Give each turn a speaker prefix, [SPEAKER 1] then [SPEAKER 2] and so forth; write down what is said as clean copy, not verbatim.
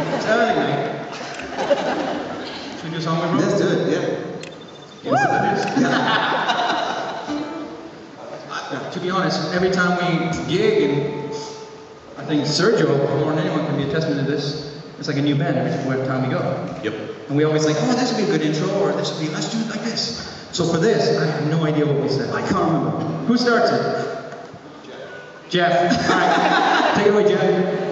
[SPEAKER 1] Saturday night. Should we do a song with Ron?
[SPEAKER 2] Let's do it, yeah.
[SPEAKER 1] Yes, it is. To be honest, every time we gig, and I think Sergio, more than anyone, can be a testament to this, it's like a new band every time we go.
[SPEAKER 2] Yep.
[SPEAKER 1] And we always like, oh, this would be a good intro, or this would be, let's do it like this. So for this, I have no idea what we said. I can't remember. Who starts it? Jeff. All right. Take it away, Jeff.